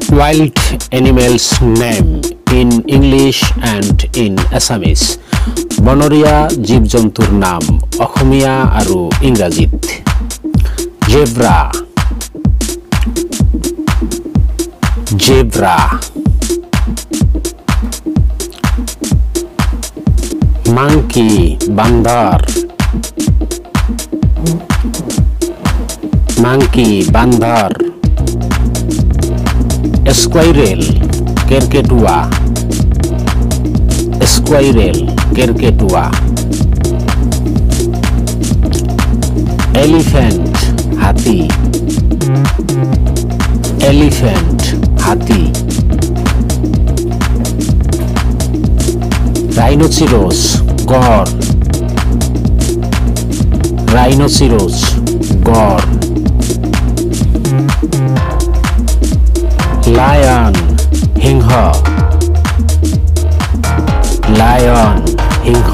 Wild animals name in English and in Assamese. বনৰীয়া জীৱ-জন্তুৰ নাম অসমীয়া আৰু ইংৰাজীত। Zebra, zebra. মাংকি, বান্দৰ, মাংকি, বান্দৰ। স্কুৱাইৰেল, কেৰকেটুৱা, স্কুৱাইৰেল, কেৰকেটুৱা। এলিফেন্ট, হাতী, এলিফেন্ট, হাতী। রাইনোসিরোস, গড়, রাইনোসিরোস, গড়। লায়ন, সিংহ, লায়ন, সিংহ।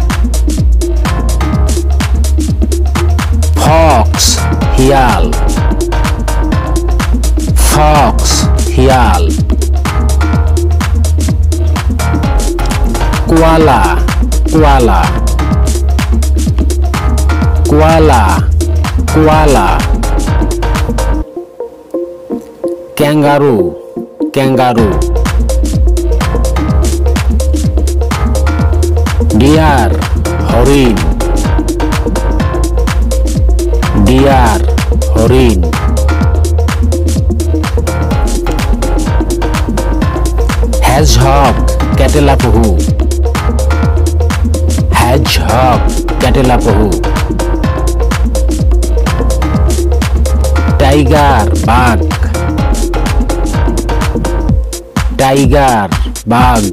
ফক্স, শিয়াল, ফক্স, শিয়াল। Koala, koala, koala, koala. Kangaroo, kangaroo. Deer, হরিণ, ডিয়ার, হরিণ। হেজহগ, ক্যাটেলাপহু, হেজহগ, ক্যাটেলাপহু। টাইগার, বাঘ, টাইগার, বাঘ।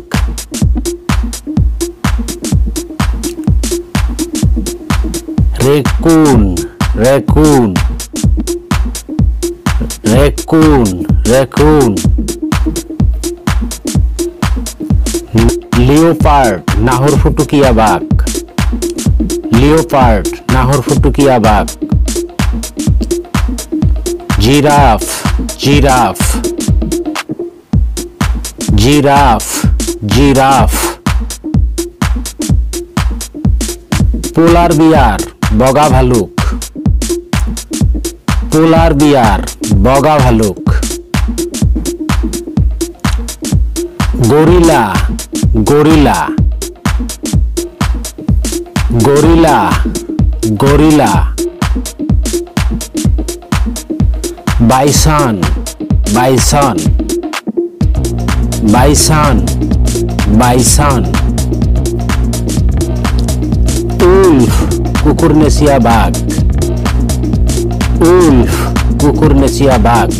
Raccoon, raccoon, raccoon, raccoon. Leopard, নাহর ফুটুকিয়া বাঘ, লিওপার্ড, নাহর ফুটুকিয়া বাঘ। Giraffe, giraffe, giraffe, giraffe. Polar bear, বগা ভালুক, পোলার বিয়ার, বগা ভালুক। Gorilla, gorilla, gorilla, gorilla. Bison, bison, bison, bison. Wolf, কুকুরনেসিয়া বাঘ, উলফ, কুকুরনেসিয়া বাঘ।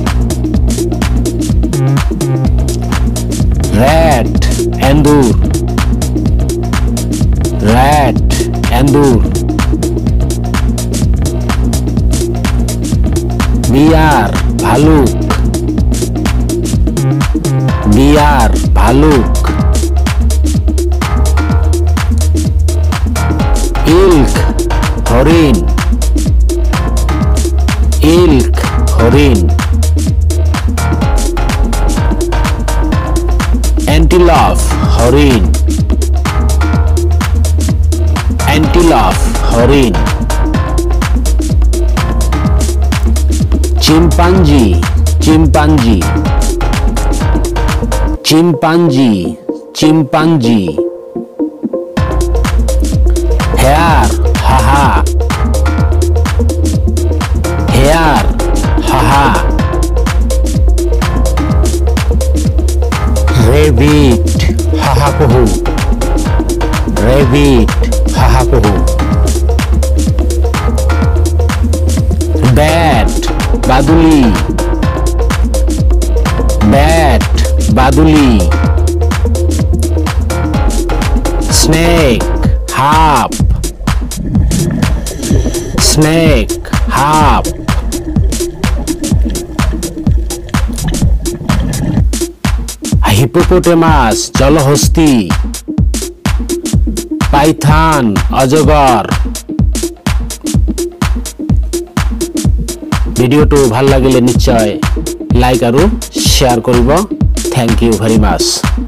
Rat, এন্দুর, rat, এন্দুর। বিয়ার, ভালুক, বিয়ার, ভালুক। ইল্ক, হরিণ, ইল্ক, হরিণ। অ্যান্টিলপ, হরিণ, অ্যান্টিলপ, হরিণ। Chimpanzee, chimpanzee, chimpanzee, chimpanzee. Hare, হাহা, হেয়ার, হাহা। রেবিট, হাহাপহু, রেবিট, হাহাপহু। ব্যাট, বাদুলি, ব্যাট, বাদুলি। স্নেক, হাপ, স্নেক, হাপ। হিপোপোটেমাস, জলহস্তী। পাইথন, অজগর। ভিডিওটো ভাল লাগিলে নিশ্চয় লাইক আৰু শ্বেয়াৰ কৰিব। Thank you very much.